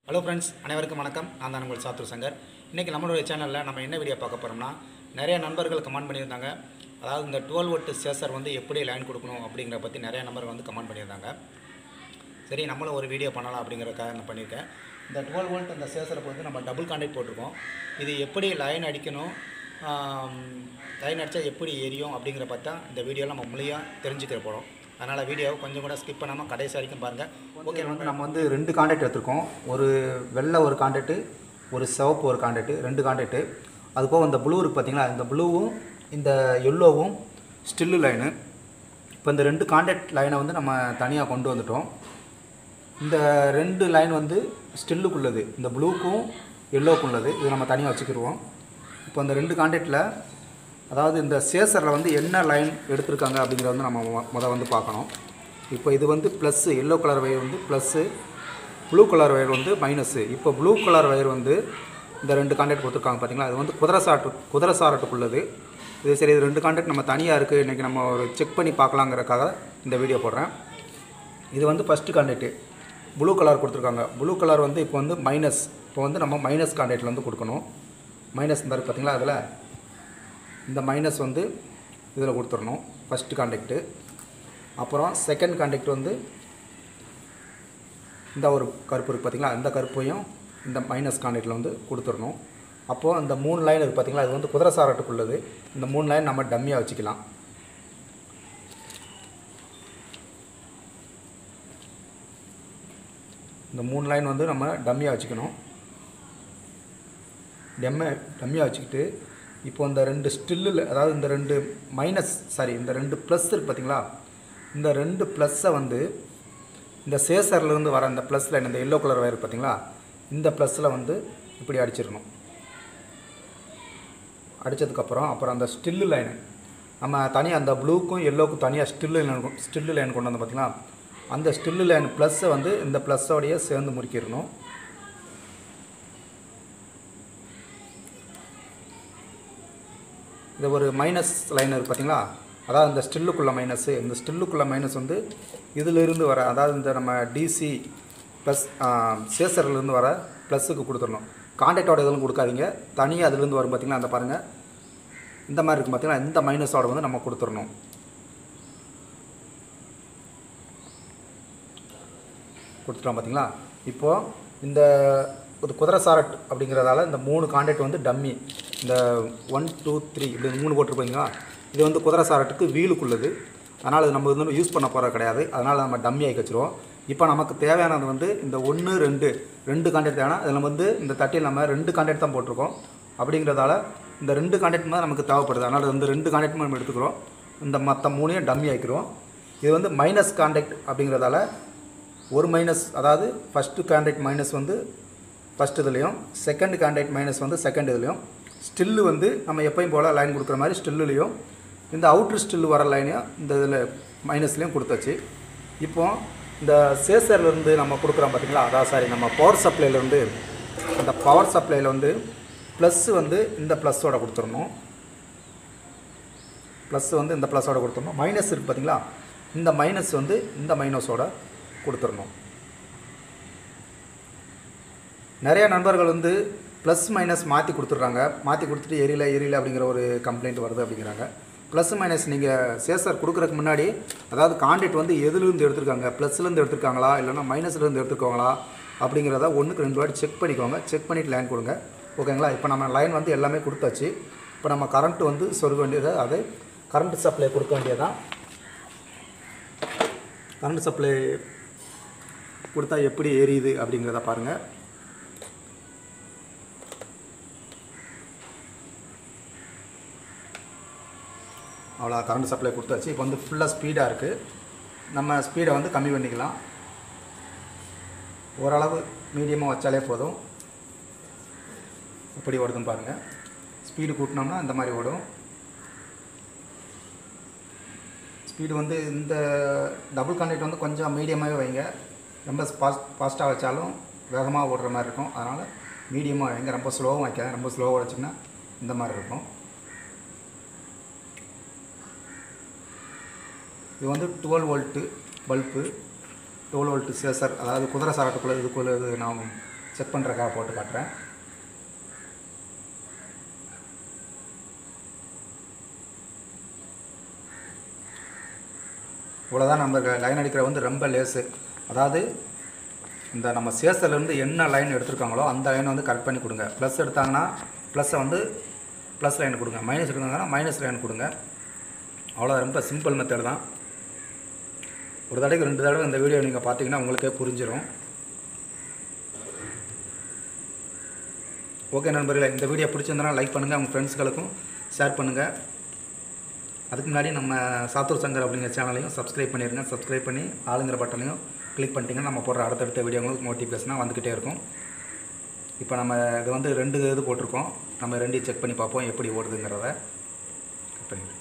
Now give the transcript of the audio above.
Hello friends, அனைவருக்கும் வணக்கம். நான் தான் உங்கள் சாத்தூர் சங்கர். இன்றைக்கி நம்மளுடைய சேனலில் நம்ம என்ன வீடியோ பார்க்க போகிறோம்னா, நிறைய நண்பர்கள் கமெண்ட் பண்ணியிருந்தாங்க. அதாவது இந்த 12 வோல்ட் சேசர் வந்து எப்படி லைன் கொடுக்கணும் அப்படிங்கிற பற்றி நிறைய நம்பர்கள் வந்து கமெண்ட் பண்ணியிருந்தாங்க. சரி, நம்மளும் ஒரு வீடியோ பண்ணலாம் அப்படிங்கிறக்காக நான் பண்ணியிருக்கேன். இந்த 12 வோல்ட் அந்த சேசரை வந்து நம்ம டபுள் கான்டாக்ட் போட்டிருக்கோம். இது எப்படி லைன் அடிக்கணும், லைன் அடித்தா எப்படி எரியும் அப்படிங்கிற பார்த்தா இந்த வீடியோவில் நம்ம முழுமையாக தெரிஞ்சுக்கிற போகிறோம். அதனால் வீடியோவை கொஞ்சம் கூட ஸ்கிப் பண்ணாமல் கடைசி வரைக்கும் பாருங்கள். ஓகே, நம்ம வந்து 2 கான்டாக்ட் எடுத்துருக்கோம். ஒரு வெள்ளை ஒரு கான்டாக்ட்டு, ஒரு சிவப்பு ஒரு கான்டாக்ட்டு, 2 கான்டாக்ட்டு. அதுபோக இந்த ப்ளூ இருக்குது பார்த்தீங்களா, இந்த ப்ளூவும் இந்த எல்லோவும் ஸ்டில்லு லைனு. இப்போ இந்த 2 கான்டாக்ட் லைனை வந்து நம்ம தனியாக கொண்டு வந்துட்டோம். இந்த 2 லைன் வந்து ஸ்டில்லுக்குள்ளது, இந்த ப்ளூக்கும் எல்லோவுக்கும் உள்ளது. இது நம்ம தனியாக வச்சுக்கிடுவோம். இப்போ இந்த 2 கான்டாக்டில் அதாவது இந்த சேசரில் வந்து என்ன லைன் எடுத்திருக்காங்க அப்படிங்கிறத வந்து நம்ம வந்து பார்க்கணும். இப்போ இது வந்து ப்ளஸ்ஸு, எல்லோ கலர் வயர் வந்து ப்ளஸ்ஸு, ப்ளூ கலர் வயர் வந்து மைனஸு. இப்போ ப்ளூ கலர் வயர் வந்து இந்த 2 கான்டாக்ட் கொடுத்துருக்காங்க பார்த்தீங்களா, அது வந்து குதிரை சாரட்டுக்குள்ளது. இது சரி, இது 2 கான்டாக்ட் நம்ம தனியாக இருக்குது, இன்றைக்கி நம்ம ஒரு செக் பண்ணி பார்க்கலாங்கிறக்காக இந்த வீடியோ போடுறேன். இது வந்து ஃபஸ்ட்டு கான்டாக்ட்டு ப்ளூ கலர் கொடுத்துருக்காங்க. ப்ளூ கலர் வந்து இப்போ வந்து மைனஸ். இப்போ வந்து நம்ம மைனஸ் கான்டாக்டில் வந்து கொடுக்கணும். மைனஸ் இந்த இருக்குது பார்த்தீங்களா, அதில் இந்த மைனஸ் வந்து இதில் கொடுத்துடணும் ஃபஸ்ட்டு கான்டாக்ட்டு. அப்புறம் செகண்ட் கான்டாக்ட் வந்து இந்த ஒரு கருப்பு இருக்குது பார்த்தீங்களா, இந்த கருப்பையும் இந்த மைனஸ் கான்டாக்டில் வந்து கொடுத்துடணும். அப்போது இந்த 3 லைன் இருக்குது பார்த்தீங்களா, இது வந்து குதிரை சாரட்டுக்குள்ளது. இந்த 3 லைன் நம்ம டம்மியாக வச்சுக்கலாம். இந்த 3 லைன் வந்து நம்ம டம்மியாக வச்சுக்கணும். டம்மியாக வச்சுக்கிட்டு இப்போ இந்த 2 ஸ்டில்லில், அதாவது இந்த 2 மைனஸ் இந்த 2 ப்ளஸ் இருக்குது பார்த்தீங்களா, இந்த 2 ப்ளஸ்ஸை வந்து இந்த சேசர்லேருந்து வர இந்த ப்ளஸ் லைன், இந்த எல்லோ கலர் வயர் பார்த்தீங்களா, இந்த ப்ளஸில் வந்து இப்படி அடிச்சிடணும். அடித்ததுக்கப்புறம் அப்புறம் அந்த ஸ்டில்லு லைனு நம்ம தனியாக அந்த ப்ளூக்கும் எல்லோவுக்கும் தனியாக ஸ்டில்லு லைன் கொண்டு வந்து பார்த்தீங்களா, அந்த ஸ்டில்லு லைன் ப்ளஸ்ஸை வந்து இந்த ப்ளஸ்ஸோடையே சேர்ந்து முறுக்கிடணும். இது ஒரு மைனஸ் லைன் இருக்குது பார்த்தீங்களா, அதாவது இந்த ஸ்டில்லுக்குள்ளே மைனஸு. இந்த ஸ்டில்லுக்குள்ளே மைனஸ் வந்து இதிலிருந்து வர, அதாவது இந்த நம்ம டிசி ப்ளஸ் சேசர்லேருந்து வர ப்ளஸ்ஸுக்கு கொடுத்துடணும். கான்டாக்டோட இதெல்லாம் கொடுக்காதீங்க, தனியாக அதுலேருந்து வரும் பார்த்தீங்களா, அந்த பாருங்கள் இந்த மாதிரி இருக்குது பார்த்தீங்களா, இந்த மைனஸோட வந்து நம்ம கொடுத்துடணும். கொடுத்துட்டோம் பார்த்தீங்களா. இப்போது இந்த ஒரு குதிரை சாரட் அப்படிங்கிறதால இந்த 3 கான்டாக்ட் வந்து டம்மி. இந்த 1 2 3 இப்படி 3 போட்டிருப்பீங்களா, இது வந்து குதிரை சாரட்டுக்கு வீலுக்குள்ளது. அதனால் இது நம்ம வந்து யூஸ் பண்ண போகிற கிடையாது. அதனால் நம்ம டம்மி ஆகி வச்சுருவோம். இப்போ நமக்கு தேவையானது வந்து இந்த 1 2 கான்டாக்ட் தேவைன்னா அதில் வந்து இந்த தட்டியில் நம்ம 2 கான்டாக்ட் தான் போட்டிருக்கோம். அப்படிங்கிறதால இந்த 2 கான்டாக்ட் தான் நமக்கு தேவைப்படுது. அதனால் இந்த 2 கான்டாக்ட் நம்ம எடுத்துக்கிறோம். இந்த மற்ற 3ஐயும் டம்மி ஆகிக்கிறோம். இது வந்து மைனஸ் கான்டாக்ட் அப்படிங்கிறதால ஒரு மைனஸ், அதாவது ஃபஸ்ட்டு கான்டாக்ட் மைனஸ் வந்து ஃபஸ்ட் இதுலேயும், செகண்ட் கான்டாக்ட் மைனஸ் வந்து செகண்ட் இதுலேயும், ஸ்டில்லு வந்து நம்ம எப்பயும் போல் லைன் கொடுக்குற மாதிரி ஸ்டில்லுலேயும், இந்த அவுட்ரு ஸ்டில்லு வர லைனையும் இந்த இதில் மைனஸ்லேயும் கொடுத்தாச்சு. இப்போது இந்த சேசர்லேருந்து நம்ம கொடுக்குறோம் பார்த்தீங்களா, அதாவது நம்ம பவர் சப்ளைலேருந்து, அந்த பவர் சப்ளையில் வந்து ப்ளஸ்ஸு வந்து இந்த ப்ளஸ்ஸோட கொடுத்துடணும். ப்ளஸ் வந்து இந்த ப்ளஸோட கொடுத்துடணும். மைனஸ் இருக்குது பார்த்தீங்களா, இந்த மைனஸ் வந்து இந்த மைனஸோட கொடுத்துடணும். நிறைய நண்பர்கள் வந்து ப்ளஸ் மைனஸ் மாற்றி கொடுத்துட்றாங்க. மாற்றி கொடுத்துட்டு எரியல அப்படிங்கிற ஒரு கம்ப்ளைண்ட் வருது அப்படிங்கிறாங்க. ப்ளஸ் மைனஸ் நீங்கள் சேசர் கொடுக்குறதுக்கு முன்னாடி, அதாவது கான்டாக்ட் வந்து எதுலேருந்து எடுத்துருக்காங்க, ப்ளஸ்லேருந்து எடுத்துருக்காங்களா இல்லைனா மைனஸ்லேருந்து எடுத்துருக்காங்களா அப்படிங்கிறத 1க்கு 2 வாட்டி செக் பண்ணிக்கோங்க. செக் பண்ணிவிட்டு லைன் கொடுங்க. ஓகேங்களா. இப்போ நம்ம லைன் வந்து எல்லாமே கொடுத்தாச்சு. இப்போ நம்ம கரண்ட்டு வந்து சொருக வேண்டியது, அது கரண்ட் சப்ளை கொடுக்க வேண்டியதான். கரண்ட் சப்ளை கொடுத்தா எப்படி எரியுது அப்படிங்கிறத பாருங்கள். அவ்வளோ கரண்ட் சப்ளை கொடுத்தாச்சு. இப்போ வந்து ஃபுல்லாக ஸ்பீடாக இருக்குது. நம்ம ஸ்பீடை வந்து கம்மி பண்ணிக்கலாம். ஓரளவு மீடியமாக வச்சாலே போதும். எப்படி ஓடுதுன்னு பாருங்கள். ஸ்பீடு கூட்டினோம்னா இந்த மாதிரி ஓடும். ஸ்பீடு வந்து இந்த டபுள் கான்டாக்ட் வந்து கொஞ்சம் மீடியமாகவே வைங்க. ரொம்ப ஃபாஸ்ட்டாக வச்சாலும் வேகமாக ஓடுற மாதிரி இருக்கும். அதனால் மீடியமாக வைங்க. ரொம்ப ஸ்லோவாக வைக்காது. ரொம்ப ஸ்லோவாக வச்சிங்கன்னா இந்த மாதிரி இருக்கும். இது வந்து 12 வோல்ட்டு பல்பு, 12 வோல்ட் சேசர், அதாவது குதிரை சாரட்டுக்குள்ளே இதுக்குள்ளே நான் செக் பண்ணுறக்காக போட்டு காட்டுறேன். இவ்வளோதான். நம்ம லைன் அடிக்கிற வந்து ரொம்ப லேஸு. அதாவது இந்த நம்ம சேசர்லேருந்து என்ன லைன் எடுத்துருக்காங்களோ அந்த லைனை வந்து கரெக்ட் பண்ணி கொடுங்க. ப்ளஸ் எடுத்தாங்கன்னா ப்ளஸ்ஸை வந்து ப்ளஸ் லைன் கொடுங்க, மைனஸ் எடுத்தாங்கன்னா மைனஸ் லைன் கொடுங்க. அவ்வளோ ரொம்ப சிம்பிள் மெத்தட் தான். ஒரு தடவைக்கு 2 தடவை இந்த வீடியோ நீங்கள் பார்த்தீங்கன்னா உங்களுக்கே புரிஞ்சிடும். ஓகே நண்பர்களே, இந்த வீடியோ பிடிச்சிருந்தனா லைக் பண்ணுங்கள், உங்கள் ஃப்ரெண்ட்ஸ்களுக்கும் ஷேர் பண்ணுங்கள். அதுக்கு முன்னாடி நம்ம சாத்தூர் சங்கர் அப்படிங்கிற சேனலையும் சப்ஸ்கிரைப் பண்ணிடுங்க. சப்ஸ்கிரைப் பண்ணி ஆளுங்கிற பட்டனையும் கிளிக் பண்ணிட்டீங்கன்னா நம்ம போடுற அடுத்தடுத்த வீடியோ உங்களுக்கு நோட்டிஃபிகேஷனாக வந்துக்கிட்டே இருக்கும். இப்போ நம்ம இது வந்து 2 இது போட்டிருக்கோம். நம்ம 2 செக் பண்ணி பார்ப்போம் எப்படி ஓடுதுங்கிறத.